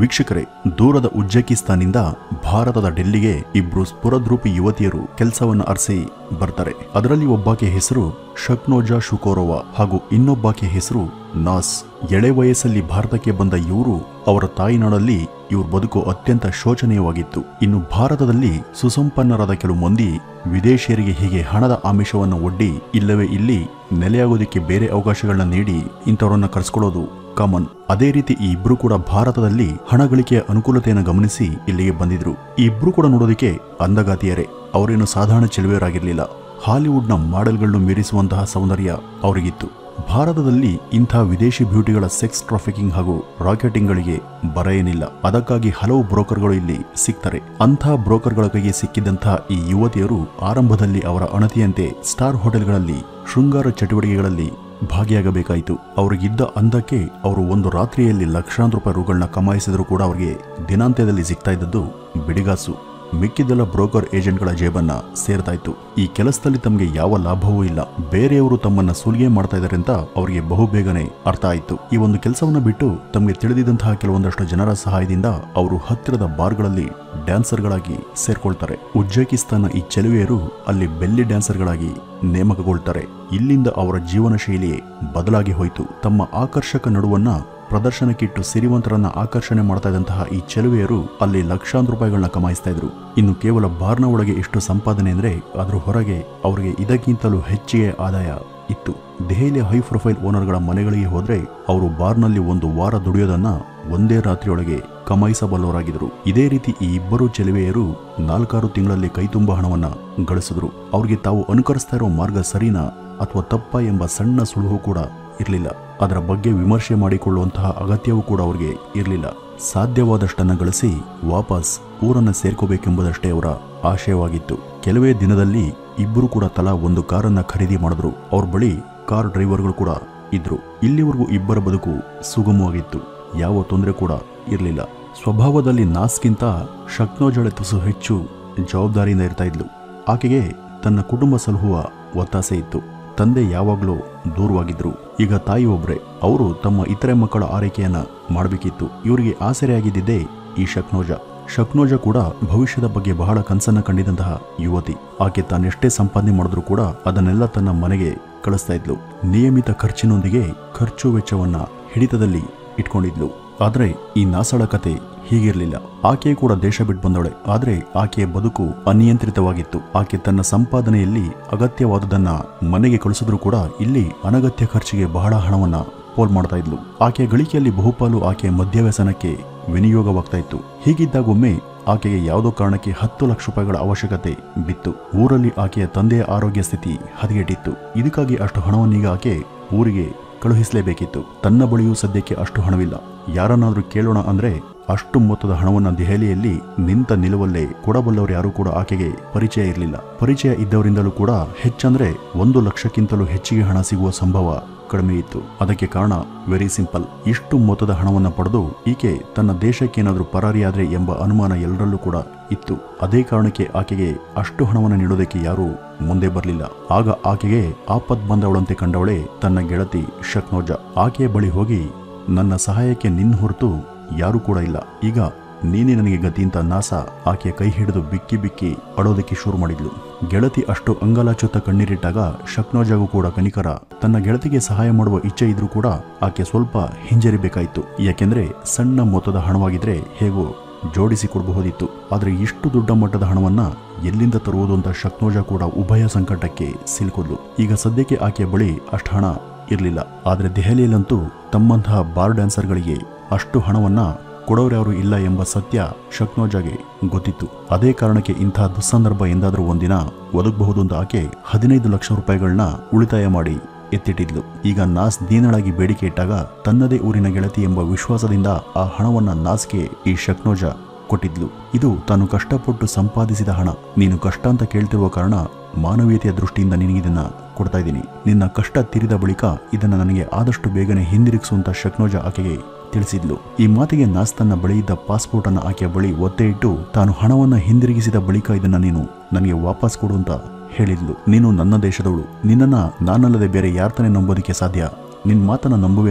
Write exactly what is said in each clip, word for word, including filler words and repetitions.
ವೀಕ್ಷಕರೇ, ದೂರದ ಉಜ್ಬೇಕಿಸ್ತಾನಿಂದ ಭಾರತದ ಡೆಲ್ಲಿಗೆ ಇಬ್ರು ಸ್ಫುರದ್ರೂಪಿ ಯುವತಿಯರು ಕೆಲಸವನ್ನು ಅರಸಿ ಬರ್ತಾರೆ. ಅದರಲ್ಲಿ ಒಬ್ಬಾಕೆ ಹೆಸರು ಶಕ್ನೋಜಾ ಶುಕೋರೋವಾ ಹಾಗೂ ಇನ್ನೊಬ್ಬಾಕೆ ಹೆಸರು ನಾಸ್. ಎಳೆ ವಯಸ್ಸಲ್ಲಿ ಭಾರತಕ್ಕೆ ಬಂದ ಇವರು ಅವರ ತಾಯಿನಾಡಲ್ಲಿ ಇವ್ರ ಬದುಕು ಅತ್ಯಂತ ಶೋಚನೀಯವಾಗಿತ್ತು. ಇನ್ನು ಭಾರತದಲ್ಲಿ ಸುಸಂಪನ್ನರಾದ ಕೆಲವು ಮಂದಿ ವಿದೇಶಿಯರಿಗೆ ಹೀಗೆ ಹಣದ ಆಮಿಷವನ್ನು ಒಡ್ಡಿ ಇಲ್ಲವೇ ಇಲ್ಲಿ ನೆಲೆಯಾಗೋದಕ್ಕೆ ಬೇರೆ ಅವಕಾಶಗಳನ್ನ ನೀಡಿ ಇಂಥವರನ್ನ ಕರೆಸ್ಕೊಳ್ಳೋದು ಕಾಮನ್. ಅದೇ ರೀತಿ ಈ ಇಬ್ರು ಕೂಡ ಭಾರತದಲ್ಲಿ ಹಣ ಗಳಿಕೆಯ ಅನುಕೂಲತೆಯನ್ನು ಗಮನಿಸಿ ಇಲ್ಲಿಗೆ ಬಂದಿದ್ರು. ಈ ಇಬ್ರು ಕೂಡ ನೋಡೋದಕ್ಕೆ ಅಂದಗಾತಿಯರೇ. ಅವರೇನು ಸಾಧಾರಣ ಚೆಲುವೆಯರಾಗಿರ್ಲಿಲ್ಲ. ಹಾಲಿವುಡ್ನ ಮಾಡೆಲ್ಗಳನ್ನು ಮೀರಿಸುವಂತಹ ಸೌಂದರ್ಯ ಅವರಿಗಿತ್ತು. ಭಾರತದಲ್ಲಿ ಇಂಥ ವಿದೇಶಿ ಬ್ಯೂಟಿಗಳ ಸೆಕ್ಸ್ ಟ್ರಾಫಿಕಿಂಗ್ ಹಾಗೂ ರಾಕೆಟಿಂಗ್ಗಳಿಗೆ ಬರ ಏನಿಲ್ಲ. ಅದಕ್ಕಾಗಿ ಹಲವು ಬ್ರೋಕರ್ಗಳು ಇಲ್ಲಿ ಸಿಗ್ತಾರೆ. ಅಂಥ ಬ್ರೋಕರ್ಗಳ ಕೈಗೆ ಸಿಕ್ಕಿದ್ದಂತಹ ಈ ಯುವತಿಯರು ಆರಂಭದಲ್ಲಿ ಅವರ ಅಣತಿಯಂತೆ ಸ್ಟಾರ್ ಹೋಟೆಲ್ಗಳಲ್ಲಿ ಶೃಂಗಾರ ಚಟುವಟಿಕೆಗಳಲ್ಲಿ ಭಾಗಿಯಾಗಬೇಕಾಯಿತು. ಅವರಿಗಿದ್ದ ಅಂದಕ್ಕೆ ಅವರು ಒಂದು ರಾತ್ರಿಯಲ್ಲಿ ಲಕ್ಷಾಂತರ ರೂಪಾಯಿ ರುಗಳನ್ನ ಕಮಾಯಿಸಿದ್ರು ಕೂಡ ಅವರಿಗೆ ದಿನಾಂತ್ಯದಲ್ಲಿ ಸಿಗ್ತಾ ಇದ್ದದ್ದು ಬಿಡಿಗಾಸು. ಮಿಕ್ಕಿದ್ದೆಲ್ಲ ಬ್ರೋಕರ್ ಏಜೆಂಟ್ಗಳ ಜೇಬನ್ನ ಸೇರ್ತಾ ಇತ್ತು. ಈ ಕೆಲಸದಲ್ಲಿ ತಮಗೆ ಯಾವ ಲಾಭವೂ ಇಲ್ಲ. ಬೇರೆಯವರು ತಮ್ಮನ್ನ ಸುಲಿಗೆ ಮಾಡ್ತಾ ಇದ್ದಾರೆ ಅಂತ ಅವರಿಗೆ ಬಹುಬೇಗನೆ ಅರ್ಥ ಆಯಿತು. ಈ ಒಂದು ಕೆಲಸವನ್ನ ಬಿಟ್ಟು ತಮಗೆ ತಿಳಿದಿದ್ದಂತಹ ಕೆಲವೊಂದಷ್ಟು ಜನರ ಸಹಾಯದಿಂದ ಅವರು ಹತ್ತಿರದ ಬಾರ್ಗಳಲ್ಲಿ ಡ್ಯಾನ್ಸರ್ಗಳಾಗಿ ಸೇರ್ಕೊಳ್ತಾರೆ. ಉಜ್ಬೇಕಿಸ್ತಾನ ಈ ಚೆಲುವೆಯರು ಅಲ್ಲಿ ಬೆಲ್ಲಿ ಡ್ಯಾನ್ಸರ್ಗಳಾಗಿ ನೇಮಕಗೊಳ್ತಾರೆ. ಇಲ್ಲಿಂದ ಅವರ ಜೀವನ ಶೈಲಿ ಬದಲಾಗಿ ಹೋಯಿತು. ತಮ್ಮ ಆಕರ್ಷಕ ನಡುವನ್ನ ಪ್ರದರ್ಶನಕ್ಕಿಟ್ಟು ಸಿರಿವಂತರನ್ನ ಆಕರ್ಷಣೆ ಮಾಡ್ತಾ ಇದ್ದಂತಹ ಈ ಚೆಲುವೆಯರು ಅಲ್ಲಿ ಲಕ್ಷಾಂತರ ರೂಪಾಯಿಗಳನ್ನ ಕಮಾಯಿಸ್ತಾ ಇದ್ರು. ಇನ್ನು ಕೇವಲ ಬಾರ್ನ ಒಳಗೆ ಎಷ್ಟು ಸಂಪಾದನೆ ಅಂದ್ರೆ ಅದ್ರ ಹೊರಗೆ ಅವರಿಗೆ ಇದಕ್ಕಿಂತಲೂ ಹೆಚ್ಚಿಗೆ ಆದಾಯ ಇತ್ತು. ದೆಹಲಿಯ ಹೈ ಪ್ರೊಫೈಲ್ ಓನರ್ಗಳ ಮನೆಗಳಿಗೆ ಹೋದ್ರೆ ಅವರು ಬಾರ್ನಲ್ಲಿ ಒಂದು ವಾರ ದುಡಿಯೋದನ್ನ ಒಂದೇ ರಾತ್ರಿಯೊಳಗೆ ಕಮಾಯಿಸಬಲ್ಲವರಾಗಿದ್ರು. ಇದೇ ರೀತಿ ಈ ಇಬ್ಬರು ಚೆಲುವೆಯರು ನಾಲ್ಕಾರು ತಿಂಗಳಲ್ಲಿ ಕೈತುಂಬ ಹಣವನ್ನ ಗಳಿಸಿದ್ರು. ಅವ್ರಿಗೆ ತಾವು ಅನುಕರಿಸ್ತಾ ಇರೋ ಮಾರ್ಗ ಸರಿನಾ ಅಥವಾ ತಪ್ಪ ಎಂಬ ಸಣ್ಣ ಸುಳುಹು ಕೂಡ ಇರಲಿಲ್ಲ. ಅದರ ಬಗ್ಗೆ ವಿಮರ್ಶೆ ಮಾಡಿಕೊಳ್ಳುವಂತಹ ಅಗತ್ಯವೂ ಕೂಡ ಅವರಿಗೆ ಇರಲಿಲ್ಲ. ಸಾಧ್ಯವಾದಷ್ಟನ್ನ ಗಳಿಸಿ ವಾಪಸ್ ಊರನ್ನ ಸೇರ್ಕೋಬೇಕೆಂಬುದಷ್ಟೇ ಅವರ ಆಶಯವಾಗಿತ್ತು. ಕೆಲವೇ ದಿನದಲ್ಲಿ ಇಬ್ಬರು ಕೂಡ ತಲಾ ಒಂದು ಕಾರನ್ನ ಖರೀದಿ ಮಾಡಿದ್ರು. ಅವ್ರ ಬಳಿ ಕಾರ್ ಡ್ರೈವರ್ಗಳು ಕೂಡ ಇದ್ರು. ಇಲ್ಲಿವರೆಗೂ ಇಬ್ಬರ ಬದುಕು ಸುಗಮವಾಗಿತ್ತು. ಯಾವ ತೊಂದರೆ ಕೂಡ ಇರಲಿಲ್ಲ. ಸ್ವಭಾವದಲ್ಲಿ ನಾಸ್ಗಿಂತ ಶಕ್ನೋಜಾಳೆ ತುಸು ಹೆಚ್ಚು ಜವಾಬ್ದಾರಿಯಿಂದ ಇರ್ತಾ ಇದ್ಲು. ಆಕೆಗೆ ತನ್ನ ಕುಟುಂಬ ಸಲಹುವ ಒತ್ತಾಸೆ ಇತ್ತು. ತಂದೆ ಯಾವಾಗಲೂ ದೂರವಾಗಿದ್ರು. ಈಗ ತಾಯಿ ಒಬ್ರೆ. ಅವರು ತಮ್ಮ ಇತರೆ ಮಕ್ಕಳ ಆರೈಕೆಯನ್ನ ಮಾಡಬೇಕಿತ್ತು. ಇವರಿಗೆ ಆಸರೆಯಾಗಿದ್ದೇ ಈ ಶಕ್ನೋಜಾ. ಶಕ್ನೋಜಾ ಕೂಡ ಭವಿಷ್ಯದ ಬಗ್ಗೆ ಬಹಳ ಕನಸನ್ನ ಕಂಡಿದ್ದಂತಹ ಯುವತಿ. ಆಕೆ ತಾನೆಷ್ಟೇ ಸಂಪಾದನೆ ಮಾಡಿದ್ರು ಕೂಡ ಅದನ್ನೆಲ್ಲ ತನ್ನ ಮನೆಗೆ ಕಳಿಸ್ತಾ ಇದ್ಲು. ನಿಯಮಿತ ಖರ್ಚಿನೊಂದಿಗೆ ಖರ್ಚು ವೆಚ್ಚವನ್ನ ಹಿಡಿತದಲ್ಲಿ ಇಟ್ಕೊಂಡಿದ್ಲು. ಆದ್ರೆ ಈ ನಾಸಳ ಕತೆ ಹೀಗಿರ್ಲಿಲ್ಲ. ಆಕೆ ಕೂಡ ದೇಶ ಬಿಟ್ಟು ಬಂದವಳೆ. ಆದ್ರೆ ಆಕೆಯ ಬದುಕು ಅನಿಯಂತ್ರಿತವಾಗಿತ್ತು. ಆಕೆ ತನ್ನ ಸಂಪಾದನೆಯಲ್ಲಿ ಅಗತ್ಯವಾದುದನ್ನ ಮನೆಗೆ ಕಳಿಸಿದ್ರು ಕೂಡ ಇಲ್ಲಿ ಅನಗತ್ಯ ಖರ್ಚಿಗೆ ಬಹಳ ಹಣವನ್ನ ಪೋಲ್ ಮಾಡ್ತಾ ಇದ್ಲು. ಆಕೆಯ ಗಳಿಕೆಯಲ್ಲಿ ಬಹುಪಾಲು ಆಕೆಯ ಮದ್ಯವ್ಯಸನಕ್ಕೆ ವಿನಿಯೋಗವಾಗ್ತಾ ಇತ್ತು. ಹೀಗಿದ್ದಾಗೊಮ್ಮೆ ಆಕೆಗೆ ಯಾವುದೋ ಕಾರಣಕ್ಕೆ ಹತ್ತು ಲಕ್ಷ ರೂಪಾಯಿಗಳ ಅವಶ್ಯಕತೆ ಬಿತ್ತು. ಊರಲ್ಲಿ ಆಕೆಯ ತಂದೆಯ ಆರೋಗ್ಯ ಸ್ಥಿತಿ ಹದಗೆಟ್ಟಿತ್ತು. ಇದಕ್ಕಾಗಿ ಅಷ್ಟು ಹಣವನ್ನೀಗ ಆಕೆ ಊರಿಗೆ ಕಳುಹಿಸಲೇಬೇಕಿತ್ತು. ತನ್ನ ಬಳಿಯೂ ಸದ್ಯಕ್ಕೆ ಅಷ್ಟು ಹಣವಿಲ್ಲ. ಯಾರನ್ನಾದ್ರೂ ಕೇಳೋಣ ಅಂದ್ರೆ ಅಷ್ಟು ಮೊತ್ತದ ಹಣವನ್ನ ದೆಹಲಿಯಲ್ಲಿ ನಿಂತ ನಿಲುವಲ್ಲೇ ಕೊಡಬಲ್ಲವರು ಯಾರೂ ಕೂಡ ಆಕೆಗೆ ಪರಿಚಯ ಇರಲಿಲ್ಲ. ಪರಿಚಯ ಇದ್ದವರಿಂದಲೂ ಕೂಡ ಹೆಚ್ಚಂದ್ರೆ ಒಂದು ಲಕ್ಷಕ್ಕಿಂತಲೂ ಹೆಚ್ಚಿಗೆ ಹಣ ಸಿಗುವ ಸಂಭವ ಕಡಿಮೆ ಇತ್ತು. ಅದಕ್ಕೆ ಕಾರಣ ವೆರಿ ಸಿಂಪಲ್. ಇಷ್ಟು ಮೊತ್ತದ ಹಣವನ್ನ ಪಡೆದು ಈಕೆ ತನ್ನ ದೇಶಕ್ಕೇನಾದ್ರೂ ಪರಾರಿಯಾದ್ರೆ ಎಂಬ ಅನುಮಾನ ಎಲ್ಲರಲ್ಲೂ ಕೂಡ ಇತ್ತು. ಅದೇ ಕಾರಣಕ್ಕೆ ಆಕೆಗೆ ಅಷ್ಟು ಹಣವನ್ನು ನೀಡೋದಕ್ಕೆ ಯಾರೂ ಮುಂದೆ ಬರಲಿಲ್ಲ. ಆಗ ಆಕೆಗೆ ಆಪತ್ ಬಂದವಳಂತೆ ಕಂಡವಳೆ ತನ್ನ ಗೆಳತಿ ಶಕ್ನೋಜಾ. ಆಕೆಯ ಬಳಿ ಹೋಗಿ, ನನ್ನ ಸಹಾಯಕ್ಕೆ ನಿನ್ನ ಹೊರತು ಯಾರೂ ಕೂಡ ಇಲ್ಲ, ಈಗ ನೀನೇ ನನಗೆ ಗತಿ ಅಂತ ನಾಸ ಆಕೆಯ ಕೈ ಹಿಡಿದು ಬಿಕ್ಕಿ ಬಿಕ್ಕಿ ಅಳೋದಕ್ಕೆ ಶುರು ಮಾಡಿದ್ಲು. ಗೆಳತಿ ಅಷ್ಟು ಅಂಗಲಾಚುತ್ತ ಕಣ್ಣೀರಿಟ್ಟಾಗ ಶಕ್ನೋಜಾಗೂ ಕೂಡ ಕನಿಕರ. ತನ್ನ ಗೆಳತಿಗೆ ಸಹಾಯ ಮಾಡುವ ಇಚ್ಛೆ ಇದ್ರೂ ಕೂಡ ಆಕೆ ಸ್ವಲ್ಪ ಹಿಂಜರಿಬೇಕಾಯಿತು. ಯಾಕೆಂದ್ರೆ ಸಣ್ಣ ಮೊತ್ತದ ಹಣವಾಗಿದ್ರೆ ಹೇಗೋ ಜೋಡಿಸಿ ಕೊಡಬಹುದಿತ್ತು. ಆದ್ರೆ ಇಷ್ಟು ದೊಡ್ಡ ಮಟ್ಟದ ಹಣವನ್ನ ಎಲ್ಲಿಂದ ತರುವುದು ಅಂತ ಶಕ್ನೋಜಾ ಕೂಡ ಉಭಯ ಸಂಕಟಕ್ಕೆ ಸಿಲುಕಿದ್ಲು. ಈಗ ಸದ್ಯಕ್ಕೆ ಆಕೆಯ ಬಳಿ ಅಷ್ಟು ಹಣ ಇರಲಿಲ್ಲ. ಆದ್ರೆ ದೆಹಲಿಯಲ್ಲಂತೂ ತಮ್ಮಂತಹ ಬಾರ್ ಡ್ಯಾನ್ಸರ್ಗಳಿಗೆ ಅಷ್ಟು ಹಣವನ್ನ ಕೊಡೋರ್ಯಾರು ಇಲ್ಲ ಎಂಬ ಸತ್ಯ ಶಕ್ನೋಜಾಗೆ ಗೊತ್ತಿತ್ತು. ಅದೇ ಕಾರಣಕ್ಕೆ ಇಂತಹ ದುಸ್ಸಂದರ್ಭ ಎಂದಾದ್ರೂ ಒಂದಿನ ಒದಗಬಹುದು ಅಂತ ಆಕೆ ಹದಿನೈದು ಲಕ್ಷ ರೂಪಾಯಿಗಳನ್ನ ಉಳಿತಾಯ ಮಾಡಿ ಎತ್ತಿಟ್ಟಿದ್ಲು. ಈಗ ನಾಸ್ ದೀನಳಾಗಿ ಬೇಡಿಕೆ ಇಟ್ಟಾಗ ತನ್ನದೇ ಊರಿನ ಗೆಳತಿ ಎಂಬ ವಿಶ್ವಾಸದಿಂದ ಆ ಹಣವನ್ನ ನಾಸ್ಗೆ ಈ ಶಕ್ನೋಜಾ ಕೊಟ್ಟಿದ್ಲು. ಇದು ತಾನು ಕಷ್ಟಪಟ್ಟು ಸಂಪಾದಿಸಿದ ಹಣ. ನೀನು ಕಷ್ಟ ಅಂತ ಕೇಳ್ತಿರುವ ಕಾರಣ ಮಾನವೀಯತೆಯ ದೃಷ್ಟಿಯಿಂದ ನಿನಗಿದನ್ನ ಕೊಡ್ತಾ ಇದ್ದೀನಿ. ನಿನ್ನ ಕಷ್ಟ ತೀರಿದ ಬಳಿಕ ಇದನ್ನ ನನಗೆ ಆದಷ್ಟು ಬೇಗನೆ ಹಿಂದಿರುಗಿಸುವಂತ ಶಕ್ನೋಜಾ ಆಕೆಗೆ ತಿಳಿಸಿದ್ಲು. ಈ ಮಾತಿಗೆ ನಾಸ್ ತನ್ನ ಬಳಿ ಇದ್ದ ಪಾಸ್ಪೋರ್ಟ್ ಅನ್ನ ಆಕೆಯ ಬಳಿ ಒತ್ತೆ ಇಟ್ಟು ತಾನು ಹಣವನ್ನ ಹಿಂದಿರುಗಿಸಿದ ಬಳಿಕ ಇದನ್ನ ನೀನು ನನಗೆ ವಾಪಸ್ ಕೊಡು ಅಂತ ಹೇಳಿದ್ಲು. ನೀನು ನನ್ನ ದೇಶದವಳು, ನಿನ್ನನ್ನ ನಾನಲ್ಲದೆ ಬೇರೆ ಯಾರ್ತಾನೆ ನಂಬೋದಕ್ಕೆ ಸಾಧ್ಯ? ನಿನ್ ಮಾತನ್ನ ನಂಬುವೆ ಅಂತ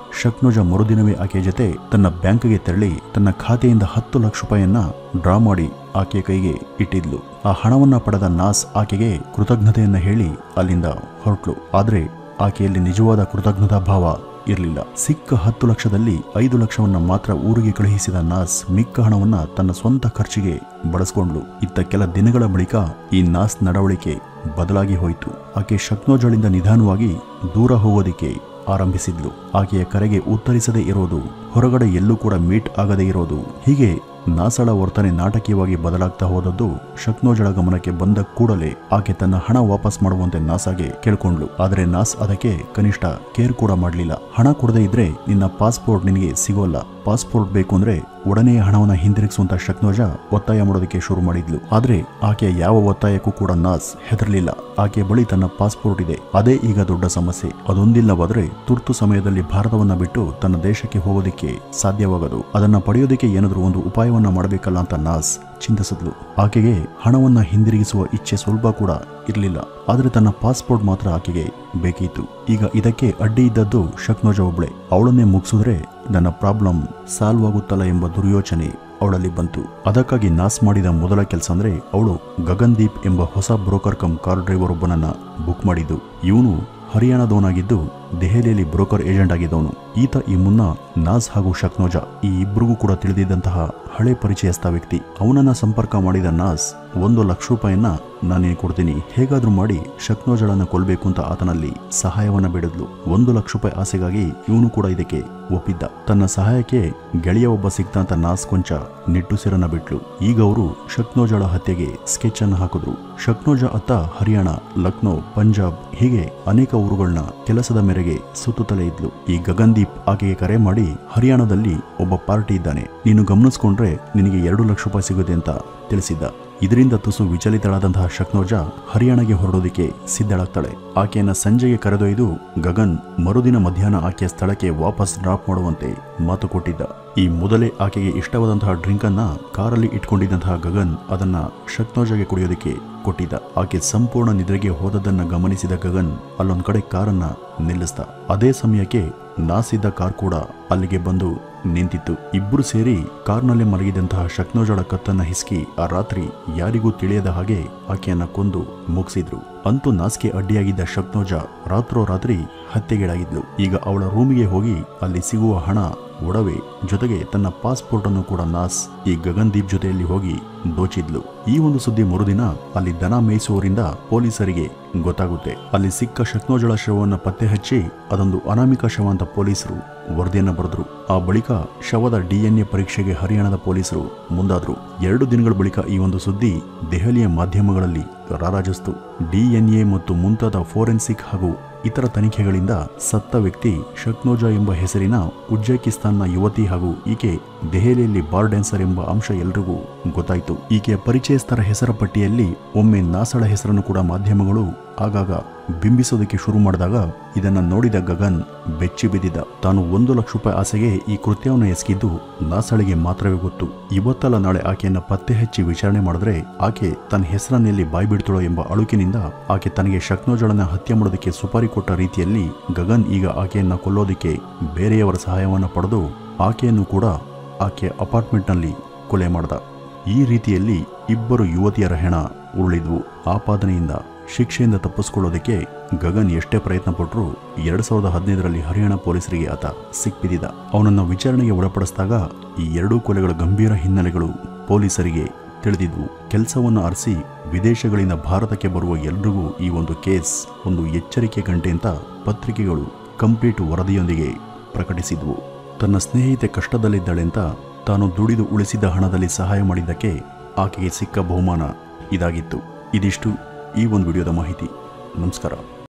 ಶಕ್ನೋಜಾ ಮರುದಿನವೇ ಆಕೆಯ ಜೊತೆ ತನ್ನ ಬ್ಯಾಂಕ್ಗೆ ತೆರಳಿ ತನ್ನ ಖಾತೆಯಿಂದ ಹತ್ತು ಲಕ್ಷ ರೂಪಾಯಿಯನ್ನ ಡ್ರಾ ಮಾಡಿ ಆಕೆಯ ಕೈಗೆ ಇಟ್ಟಿದ್ಲು. ಆ ಹಣವನ್ನ ಪಡೆದ ನಾಸ್ ಆಕೆಗೆ ಕೃತಜ್ಞತೆಯನ್ನ ಹೇಳಿ ಅಲ್ಲಿಂದ ಹೊರಟ್ಲು. ಆದ್ರೆ ಆಕೆಯಲ್ಲಿ ನಿಜವಾದ ಕೃತಜ್ಞತಾ ಭಾವ ಇರಲಿಲ್ಲ. ಸಿಕ್ಕ ಹತ್ತು ಲಕ್ಷದಲ್ಲಿ ಐದು ಲಕ್ಷವನ್ನ ಮಾತ್ರ ಊರಿಗೆ ಕಳುಹಿಸಿದ ನಾಸ್ ಮಿಕ್ಕ ಹಣವನ್ನ ತನ್ನ ಸ್ವಂತ ಖರ್ಚಿಗೆ ಬಳಸ್ಕೊಂಡ್ಲು. ಇತ್ತ ಕೆಲ ದಿನಗಳ ಬಳಿಕ ಈ ನಾಸ್ ನಡವಳಿಕೆ ಬದಲಾಗಿ ಹೋಯಿತು. ಆಕೆ ಶಕ್ನೋಜಾಳಿಂದ ನಿಧಾನವಾಗಿ ದೂರ ಹೋಗೋದಿಕ್ಕೆ ಆರಂಭಿಸಿದ್ಲು. ಆಕೆಯ ಕರೆಗೆ ಉತ್ತರಿಸದೇ ಇರೋದು, ಹೊರಗಡೆ ಎಲ್ಲೂ ಕೂಡ ಮೀಟ್ ಆಗದೇ ಇರೋದು, ಹೀಗೆ ನಾಸಳ ವರ್ತನೆ ನಾಟಕೀಯವಾಗಿ ಬದಲಾಗ್ತಾ ಹೋದದ್ದು ಶಕ್ನೋಜಳ ಗಮನಕ್ಕೆ ಬಂದ ಕೂಡಲೇ ಆಕೆ ತನ್ನ ಹಣ ವಾಪಸ್ ಮಾಡುವಂತೆ ನಾಸಾಗೆ ಕೇಳ್ಕೊಂಡ್ಲು. ಆದರೆ ನಾಸ್ ಅದಕ್ಕೆ ಕನಿಷ್ಠ ಕೇರ್ ಕೂಡ ಮಾಡಲಿಲ್ಲ. ಹಣ ಕೊಡದೇ ಇದ್ರೆ ನಿನ್ನ ಪಾಸ್ಪೋರ್ಟ್ ನಿನಗೆ ಸಿಗೋಲ್ಲ, ಪಾಸ್ಪೋರ್ಟ್ ಬೇಕು ಅಂದ್ರೆ ಒಡನೆಯ ಹಣವನ್ನ ಹಿಂದಿರುಗಿಸುವಂತ ಶಕ್ನೋಜಾ ಒತ್ತಾಯ ಮಾಡೋದಕ್ಕೆ ಶುರು ಮಾಡಿದ್ಲು. ಆದ್ರೆ ಆಕೆಯ ಯಾವ ಒತ್ತಾಯಕ್ಕೂ ಕೂಡ ನಾಸ್ ಹೆದರ್ಲಿಲ್ಲ. ಆಕೆ ಬಳಿ ತನ್ನ ಪಾಸ್ಪೋರ್ಟ್ ಇದೆ, ಅದೇ ಈಗ ದೊಡ್ಡ ಸಮಸ್ಯೆ. ಅದೊಂದಿಲ್ಲವಾದ್ರೆ ತುರ್ತು ಸಮಯದಲ್ಲಿ ಭಾರತವನ್ನ ಬಿಟ್ಟು ತನ್ನ ದೇಶಕ್ಕೆ ಹೋಗೋದಿಕ್ಕೆ ಸಾಧ್ಯವಾಗದು. ಅದನ್ನ ಪಡೆಯೋದಕ್ಕೆ ಏನಾದ್ರೂ ಒಂದು ಉಪಾಯವನ್ನ ಮಾಡಬೇಕಲ್ಲ ಅಂತ ನಾಸ್ ಚಿಂತಿಸಿದ್ಲು. ಆಕೆಗೆ ಹಣವನ್ನ ಹಿಂದಿರುಗಿಸುವ ಇಚ್ಛೆ ಸ್ವಲ್ಪ ಕೂಡ ಇರಲಿಲ್ಲ. ಆದ್ರೆ ತನ್ನ ಪಾಸ್ಪೋರ್ಟ್ ಮಾತ್ರ ಆಕೆಗೆ ಬೇಕಿತ್ತು. ಈಗ ಇದಕ್ಕೆ ಅಡ್ಡಿ ಇದ್ದದ್ದು ಶಕ್ನೋಜಾ ಒಬ್ಳೆ. ಅವಳನ್ನೇ ಮುಗಿಸಿದ್ರೆ ನನ್ನ ಪ್ರಾಬ್ಲಮ್ ಸಾಲ್ವ್ ಆಗುತ್ತಲ್ಲ ಎಂಬ ದುರ್ಯೋಚನೆ ಅವಳಲ್ಲಿ ಬಂತು. ಅದಕ್ಕಾಗಿ ನಾಸ್ ಮಾಡಿದ ಮೊದಲ ಕೆಲಸ ಅಂದ್ರೆ ಅವಳು ಗಗನ್ದೀಪ್ ಎಂಬ ಹೊಸ ಬ್ರೋಕರ್ ಕಮ್ ಕಾರ್ ಡ್ರೈವರ್ ಒಬ್ಬನನ್ನ ಬುಕ್ ಮಾಡಿದ್ದು. ಇವನು ಹರಿಯಾಣದವನಾಗಿದ್ದು ದೆಹಲಿಯಲ್ಲಿ ಬ್ರೋಕರ್ ಏಜೆಂಟ್ ಆಗಿದ್ದವನು. ಈತ ಈ ಮುನ್ನ ನಾಸ್ ಹಾಗೂ ಶಕ್ನೋಜಾ ಈ ಇಬ್ಬರಿಗೂ ಕೂಡ ತಿಳಿದಿದ್ದಂತಹ ಹಳೆ ಪರಿಚಯಸ್ಥ ವ್ಯಕ್ತಿ. ಅವನನ್ನ ಸಂಪರ್ಕ ಮಾಡಿದ ನಾಸ್ ಒಂದು ಲಕ್ಷ ರೂಪಾಯಿಯನ್ನ ನಾನೇನು ಕೊಡ್ತೀನಿ, ಹೇಗಾದ್ರೂ ಮಾಡಿ ಶಕ್ನೋಜಳನ್ನ ಕೊಲ್ಬೇಕು ಅಂತ ಆತನಲ್ಲಿ ಸಹಾಯವನ್ನ ಬೇಡಿದ್ಲು. ಒಂದು ಲಕ್ಷ ರೂಪಾಯಿ ಆಸೆಗಾಗಿ ಇವನು ಕೂಡ ಇದಕ್ಕೆ ಒಪ್ಪಿದ್ದ. ತನ್ನ ಸಹಾಯಕ್ಕೆ ಗೆಳೆಯ ಒಬ್ಬ ಸಿಕ್ತ ಅಂತ ನಾಸ್ ಕೊಂಚ ನಿಟ್ಟುಸಿರನ್ನ ಬಿಟ್ಲು. ಈಗ ಅವರು ಶಕ್ನೋಜಳ ಹತ್ಯೆಗೆ ಸ್ಕೆಚ್ ಅನ್ನು ಹಾಕಿದ್ರು. ಶಕ್ನೋಜಾ ಅತ್ತ ಹರಿಯಾಣ, ಲಕ್ನೋ, ಪಂಜಾಬ್ ಹೀಗೆ ಅನೇಕ ಊರುಗಳನ್ನ ಕೆಲಸದ ಮೇರೆಗೆ ಸುತ್ತುತ್ತಲೇ ಇದ್ಲು. ಈ ಗಗನ್ದೀಪ್ ಆಕೆಗೆ ಕರೆ ಮಾಡಿ ಹರಿಯಾಣದಲ್ಲಿ ಒಬ್ಬ ಪಾರ್ಟಿ ಇದ್ದಾನೆ, ನೀನು ಗಮನಿಸ್ಕೊಂಡ್ರೆ ನಿನಗೆ ಎರಡು ಲಕ್ಷ ರೂಪಾಯಿ ಸಿಗುತ್ತೆ ಅಂತ ತಿಳಿಸಿದ್ದ. ಇದರಿಂದ ತುಸು ವಿಚಲಿತಳಾದಂತಹ ಶಕ್ನೋಜಾ ಹರಿಯಾಣಗೆ ಹೊರಡೋದಿಕ್ಕೆ ಸಿದ್ಧಳಾಗ್ತಾಳೆ. ಆಕೆಯನ್ನ ಸಂಜೆಗೆ ಕರೆದೊಯ್ದು ಗಗನ್ ಮರುದಿನ ಮಧ್ಯಾಹ್ನ ಆಕೆಯ ಸ್ಥಳಕ್ಕೆ ವಾಪಸ್ ಡ್ರಾಪ್ ಮಾಡುವಂತೆ ಮಾತು ಕೊಟ್ಟಿದ್ದ. ಈ ಮೊದಲೇ ಆಕೆಗೆ ಇಷ್ಟವಾದಂತಹ ಡ್ರಿಂಕ್ ಅನ್ನ ಕಾರಲ್ಲಿ ಇಟ್ಕೊಂಡಿದ್ದಂತಹ ಗಗನ್ ಅದನ್ನ ಶಕ್ನೋಜಾಗೆ ಕುಡಿಯೋದಕ್ಕೆ ಕೊಟ್ಟಿದ್ದ. ಆಕೆ ಸಂಪೂರ್ಣ ನಿದ್ರೆಗೆ ಹೋದದನ್ನ ಗಮನಿಸಿದ ಗಗನ್ ಅಲ್ಲೊಂದ್ ಕಡೆ ಕಾರನ್ನ ನಿಲ್ಲಿಸ್ದ. ಅದೇ ಸಮಯಕ್ಕೆ ನಾಸಿದ್ದ ಕಾರ್ ಕೂಡ ಅಲ್ಲಿಗೆ ಬಂದು ನಿಂತಿತ್ತು. ಇಬ್ರು ಸೇರಿ ಕಾರ್ನಲ್ಲೇ ಮಲಗಿದಂತಹ ಶಕ್ನೋಜಳ ಕತ್ತನ್ನ ಹಿಸ್ಕಿ ಆ ರಾತ್ರಿ ಯಾರಿಗೂ ತಿಳಿಯದ ಹಾಗೆ ಆಕೆಯನ್ನ ಕೊಂದು ಮುಗಿಸಿದ್ರು. ಅಂತೂ ನಾಸ್ಗೆ ಅಡ್ಡಿಯಾಗಿದ್ದ ಶಕ್ನೋಜಾ ರಾತ್ರೋರಾತ್ರಿ ಹತ್ಯೆಗೀಡಾಗಿದ್ಲು. ಈಗ ಅವಳ ರೂಮಿಗೆ ಹೋಗಿ ಅಲ್ಲಿ ಸಿಗುವ ಹಣ, ಒಡವೆ ಜೊತೆಗೆ ತನ್ನ ಪಾಸ್ಪೋರ್ಟ್ ಅನ್ನು ಕೂಡ ನಾಸ್ ಈ ಗಗನ್ದೀಪ್ ಜೊತೆಯಲ್ಲಿ ಹೋಗಿ ದೋಚಿದ್ಲು. ಈ ಒಂದು ಸುದ್ದಿ ಮರುದಿನ ಅಲ್ಲಿ ದನ ಮೇಯಿಸುವವರಿಂದ ಪೊಲೀಸರಿಗೆ ಗೊತ್ತಾಗುತ್ತೆ. ಅಲ್ಲಿ ಸಿಕ್ಕ ಶಕ್ನೋಜಳ ಶವವನ್ನು ಪತ್ತೆ ಹಚ್ಚಿ ಅದೊಂದು ಅನಾಮಿಕ ಶವ ಅಂತ ಪೊಲೀಸರು ವರದಿಯನ್ನ ಬರೆದ್ರು. ಆ ಬಳಿಕ ಶವದ ಡಿಎನ್ಎ ಪರೀಕ್ಷೆಗೆ ಹರಿಯಾಣದ ಪೊಲೀಸರು ಮುಂದಾದ್ರು. ಎರಡು ದಿನಗಳ ಬಳಿಕ ಈ ಒಂದು ಸುದ್ದಿ ದೆಹಲಿಯ ಮಾಧ್ಯಮಗಳಲ್ಲಿ ರಾರಾಜಿಸ್ತು. ಡಿಎನ್ಎ ಮತ್ತು ಮುಂತಾದ ಫೋರೆನ್ಸಿಕ್ ಹಾಗೂ ಇತರ ತನಿಖೆಗಳಿಂದ ಸತ್ತ ವ್ಯಕ್ತಿ ಶಕ್ನೋಜಾ ಎಂಬ ಹೆಸರಿನ ಉಜ್ಬೇಕಿಸ್ತಾನ್ನ ಯುವತಿ ಹಾಗೂ ಈಕೆ ದೆಹಲಿಯಲ್ಲಿ ಬಾರ್ ಡ್ಯಾನ್ಸರ್ ಎಂಬ ಅಂಶ ಎಲ್ರಿಗೂ ಗೊತ್ತಾಯಿತು. ಈಕೆಯ ಪರಿಚಯಸ್ಥರ ಹೆಸರ ಪಟ್ಟಿಯಲ್ಲಿ ಒಮ್ಮೆ ನಾಸಳ ಹೆಸರನ್ನು ಕೂಡ ಮಾಧ್ಯಮಗಳು ಆಗಾಗ ಬಿಂಬಿಸೋದಕ್ಕೆ ಶುರು ಮಾಡಿದಾಗ ಇದನ್ನ ನೋಡಿದ ಗಗನ್ ಬೆಚ್ಚಿ ಬಿದ್ದಿದ್ದ. ತಾನು ಒಂದು ಲಕ್ಷ ರೂಪಾಯಿ ಆಸೆಗೆ ಈ ಕೃತ್ಯವನ್ನು ಎಸಗಿದ್ದು ನಾಸಳಿಗೆ ಮಾತ್ರವೇ ಗೊತ್ತು. ಇವತ್ತಲ್ಲ ನಾಳೆ ಆಕೆಯನ್ನ ಪತ್ತೆ ಹಚ್ಚಿ ವಿಚಾರಣೆ ಮಾಡಿದ್ರೆ ಆಕೆ ತನ್ನ ಹೆಸರನ್ನೆಲ್ಲಿ ಬಾಯ್ ಬಿಡ್ತಾಳೋ ಎಂಬ ಅಳುಕಿನಿಂದ ಆಕೆ ತನಗೆ ಶಕ್ನೋಜಳನ್ನ ಹತ್ಯೆ ಮಾಡೋದಕ್ಕೆ ಸುಪಾರಿ ಕೊಟ್ಟ ರೀತಿಯಲ್ಲಿ ಗಗನ್ ಈಗ ಆಕೆಯನ್ನ ಕೊಲ್ಲೋದಿಕ್ಕೆ ಬೇರೆಯವರ ಸಹಾಯವನ್ನ ಪಡೆದು ಆಕೆಯನ್ನು ಕೂಡ ಆಕೆಯ ಅಪಾರ್ಟ್ಮೆಂಟ್ನಲ್ಲಿ ಕೊಲೆ ಮಾಡ್ದ. ಈ ರೀತಿಯಲ್ಲಿ ಇಬ್ಬರು ಯುವತಿಯರ ಹೆಣ ಉರುಳಿದ್ವು. ಆಪಾದನೆಯಿಂದ ಶಿಕ್ಷೆಯಿಂದ ತಪ್ಪಿಸ್ಕೊಳ್ಳೋದಕ್ಕೆ ಗಗನ್ ಎಷ್ಟೇ ಪ್ರಯತ್ನ ಪಟ್ಟರೂ ಎರಡ್ ಸಾವಿರದ ಹದಿನೈದರಲ್ಲಿ ಹರಿಯಾಣ ಪೊಲೀಸರಿಗೆ ಆತ ಸಿಕ್ಬಿದ್ದಿದ್ದ. ಅವನನ್ನು ವಿಚಾರಣೆಗೆ ಒಳಪಡಿಸಿದಾಗ ಈ ಎರಡೂ ಕೊಲೆಗಳ ಗಂಭೀರ ಹಿನ್ನೆಲೆಗಳು ಪೊಲೀಸರಿಗೆ ತಿಳಿದಿದ್ವು. ಕೆಲಸವನ್ನು ಅರಸಿ ವಿದೇಶಗಳಿಂದ ಭಾರತಕ್ಕೆ ಬರುವ ಎಲ್ರಿಗೂ ಈ ಒಂದು ಕೇಸ್ ಒಂದು ಎಚ್ಚರಿಕೆ ಗಂಟೆ ಅಂತ ಪತ್ರಿಕೆಗಳು ಕಂಪ್ಲೀಟ್ ವರದಿಯೊಂದಿಗೆ ಪ್ರಕಟಿಸಿದ್ವು. ತನ್ನ ಸ್ನೇಹಿತೆ ಕಷ್ಟದಲ್ಲಿದ್ದಾಳೆ ಅಂತ ತಾನು ದುಡಿದು ಉಳಿಸಿದ ಹಣದಲ್ಲಿ ಸಹಾಯ ಮಾಡಿದ್ದಕ್ಕೆ ಆಕೆಗೆ ಸಿಕ್ಕ ಬಹುಮಾನ ಇದಾಗಿತ್ತು. ಇದಿಷ್ಟು ಈ ಒಂದು ವಿಡಿಯೋದ ಮಾಹಿತಿ. ನಮಸ್ಕಾರ.